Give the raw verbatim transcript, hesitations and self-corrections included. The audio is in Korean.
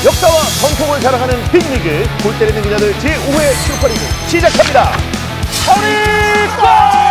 역사와 전통을 자랑하는 빅리그, 골 때리는 그녀들 제오 회 슈퍼리그 시작합니다. 허리골!